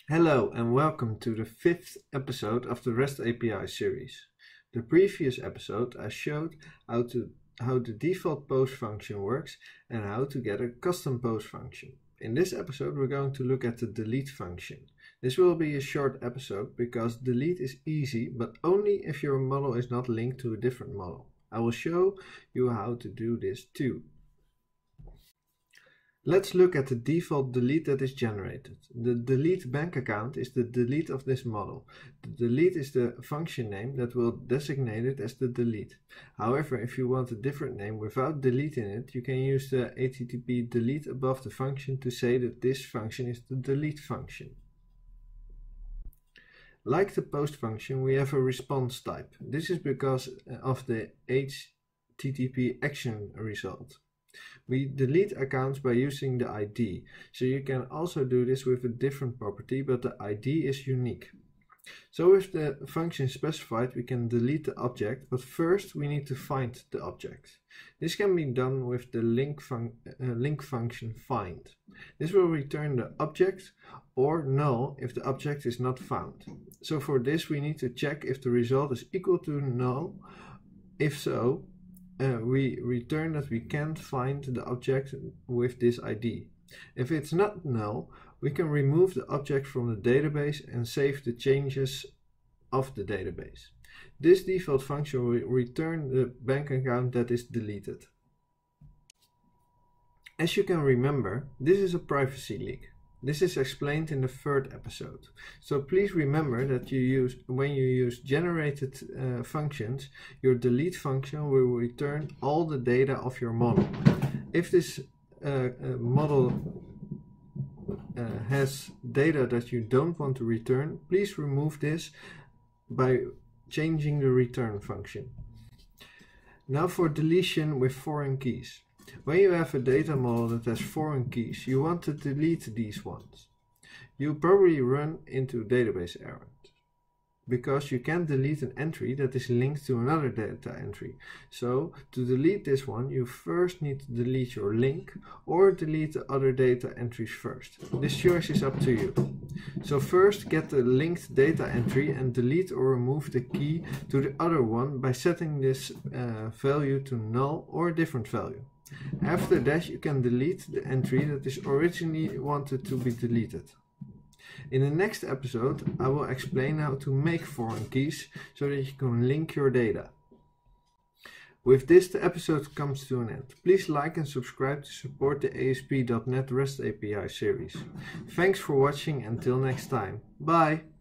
Hello and welcome to the 5th episode of the REST API series. The previous episode I showed how the default post function works and how to get a custom post function. In this episode we're going to look at the delete function. This will be a short episode because delete is easy, but only if your model is not linked to a different model. I will show you how to do this too. Let's look at the default delete that is generated. The delete bank account is the delete of this model. The delete is the function name that will designate it as the delete. However, if you want a different name without deleting it, you can use the HTTP delete above the function to say that this function is the delete function. Like the post function, we have a response type. This is because of the HTTP action result. We delete accounts by using the ID, so you can also do this with a different property, but the ID is unique. So with the function specified, we can delete the object, but first we need to find the object. This can be done with the link function find. This will return the object or null if the object is not found. So for this we need to check if the result is equal to null. If so, we return that we can't find the object with this ID. If it's not null, we can remove the object from the database and save the changes of the database. This default function will return the bank account that is deleted. As you can remember, this is a privacy leak. This is explained in the 3rd episode. So please remember that when you use generated functions, your delete function will return all the data of your model. If this model has data that you don't want to return, please remove this by changing the return function. Now for deletion with foreign keys. When you have a data model that has foreign keys, you want to delete these ones. You probably run into database errors because you can't delete an entry that is linked to another data entry. So to delete this one, you first need to delete your link or delete the other data entries first. This choice is up to you. So first get the linked data entry and delete or remove the key to the other one by setting this value to null or a different value. After that, you can delete the entry that is originally wanted to be deleted. In the next episode, I will explain how to make foreign keys so that you can link your data. With this, the episode comes to an end. Please like and subscribe to support the ASP.NET REST API series. Thanks for watching. Until next time. Bye!